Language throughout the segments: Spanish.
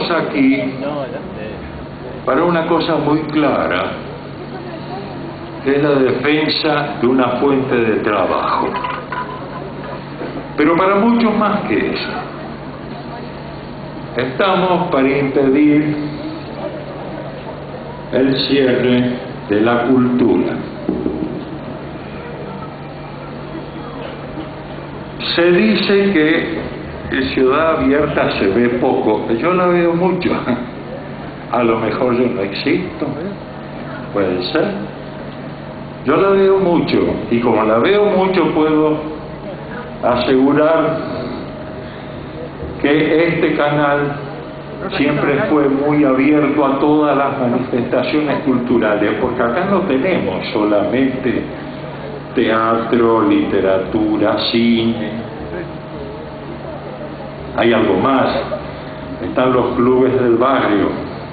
estamos aquí para una cosa muy clara, que es la defensa de una fuente de trabajo. Pero para mucho más que eso. Estamos para impedir el cierre de la cultura. Se dice que en Ciudad Abierta se ve poco. Yo la veo mucho. A lo mejor yo no existo. Puede ser. Yo la veo mucho. Y como la veo mucho, puedo asegurar que este canal siempre fue muy abierto a todas las manifestaciones culturales, porque acá no tenemos solamente teatro, literatura, cine. Hay algo más. Están los clubes del barrio.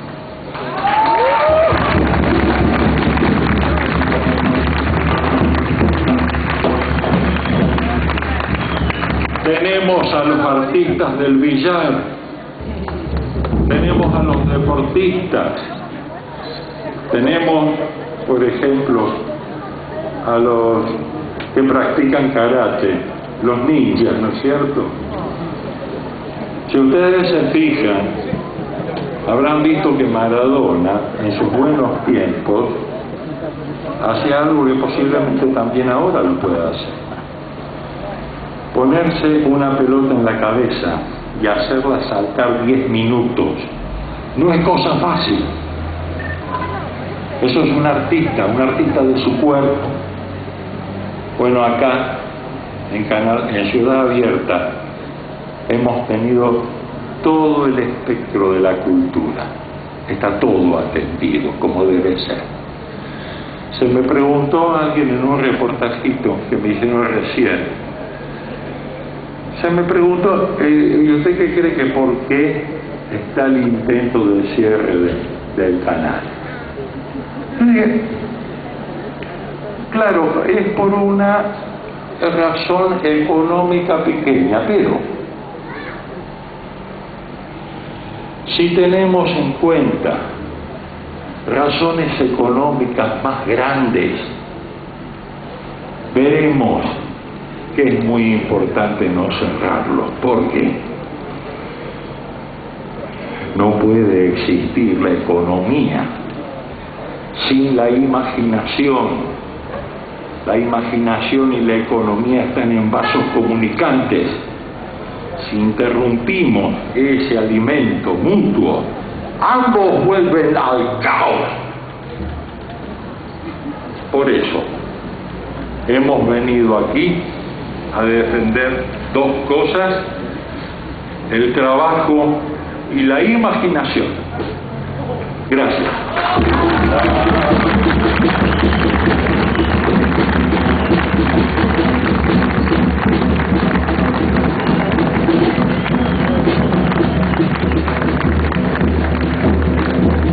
Tenemos a los artistas del billar. Tenemos a los deportistas. Tenemos, por ejemplo, a los que practican karate, los ninjas, ¿no es cierto? Si ustedes se fijan, habrán visto que Maradona, en sus buenos tiempos, hacía algo que posiblemente también ahora lo pueda hacer. Ponerse una pelota en la cabeza y hacerla saltar 10 minutos no es cosa fácil. Eso es un artista de su cuerpo. Bueno, acá en Ciudad Abierta hemos tenido todo el espectro de la cultura. Está todo atendido como debe ser. Se me preguntó alguien en un reportajito que me hicieron recién. Se me preguntó, ¿y usted qué cree que por qué está el intento de cierre del canal? Yo dije, claro, es por una razón económica pequeña, pero si tenemos en cuenta razones económicas más grandes, veremos que es muy importante no cerrarlo, porque no puede existir la economía sin la imaginación. La imaginación y la economía están en vasos comunicantes. Si interrumpimos ese alimento mutuo, ambos vuelven al caos. Por eso hemos venido aquí a defender dos cosas: el trabajo y la imaginación. Gracias.